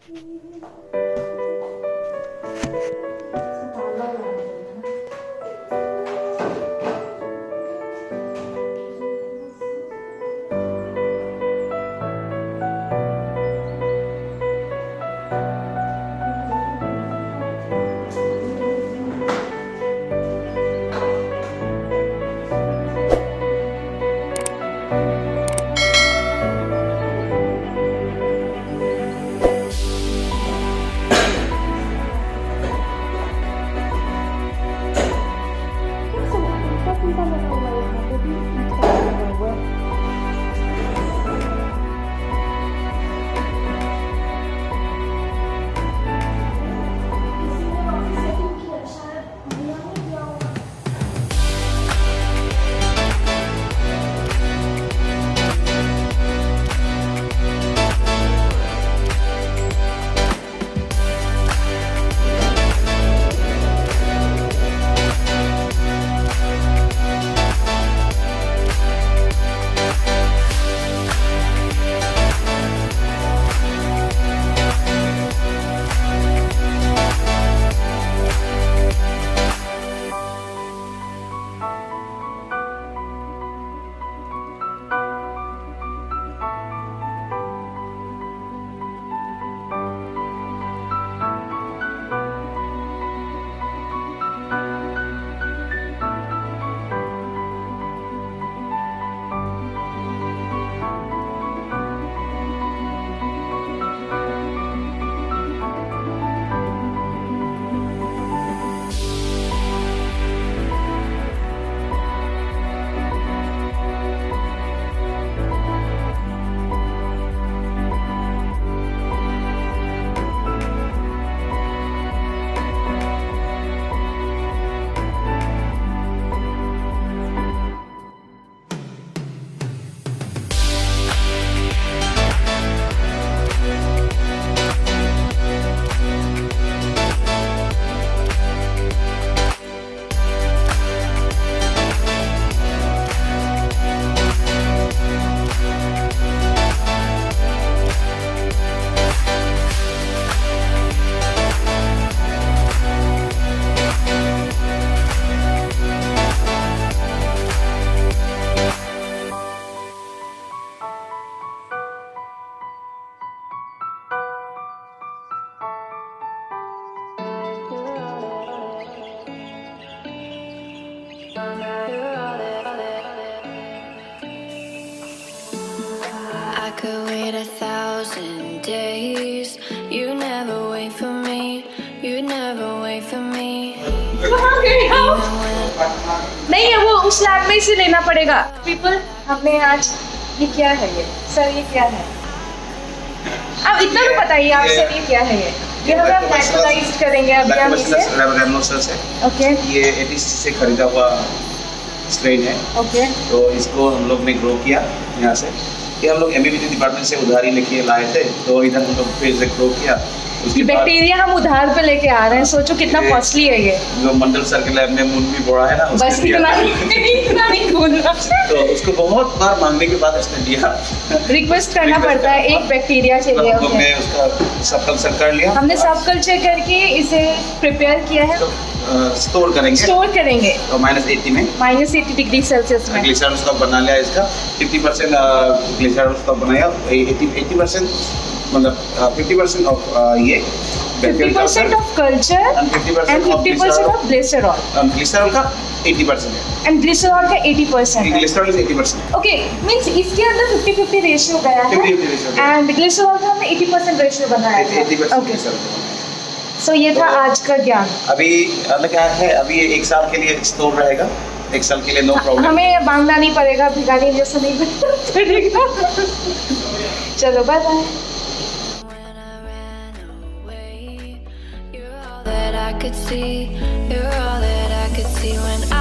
could wait 1,000 days. You never wait for me. You never wait for me. कहाँ गए हम? नहीं है, वो उस लैब में से लेना पड़ेगा. People, हमने आज ये क्या है ये? सर ये क्या है? अब इतना तो बताइए आप सर ये क्या है ये? ये हम नेचुरलाइज्ड करेंगे अभी हम इसे. रेमनोसस है. ओके. ये एटीसी से खरीदा हुआ स्ट्रेन है. ओके. तो इसको हम लोग ने ग्रो किया यहाँ से. ये हम लोग एमबीबीटी डिपार्टमेंट से उधारी लेके लाए थे. तो इधर हम लोग फिर से ग्रो किया. ये बैक्टीरिया हम उधार पे लेके आ रहे हैं. सोचो कितना कॉस्टली है ये. जो मंडल सर के लैब में मुंडी बोड़ा है ना, बस इतना नहीं बोलना. तो उसको बहुत बार मांगने के बाद उसने दिया. रिक्वेस्ट करना पड़ता है एक बैक्टीरिया चाहिए. हम लोग ने उसका सब कल्चर कर लिया. हमने सब कल्चर करके इसे प्रिपेयर किया है. तो स्टोर करेंगे तो -80 में, -80 डिग्री सेल्सियस में ग्लिसरॉल स्टॉक बना लिया. इसका 50% ग्लिसरॉल स्टॉक बनाया. 80% मतलब 50% ऑफ ये 50% of culture and 50% of glycerol. Glycerol का 80% है एंड ग्लिसरॉल का 80% है. Glycerol is 80%. ओके, मींस इसके अंदर 50-50 रेशियो गया है एंड ग्लिसरॉल का हमने 80% रेशियो बनाया है. ओके, सो ये था आज का ज्ञान. अभी क्या है, अभी 1 साल के लिए स्टोर रहेगा. 1 साल के लिए नो प्रॉब्लम. हमें मांगना नहीं पड़ेगा, भिखारी जैसा नहीं पड़ेगा. चलो bye bye. I could see, you're all that I could see when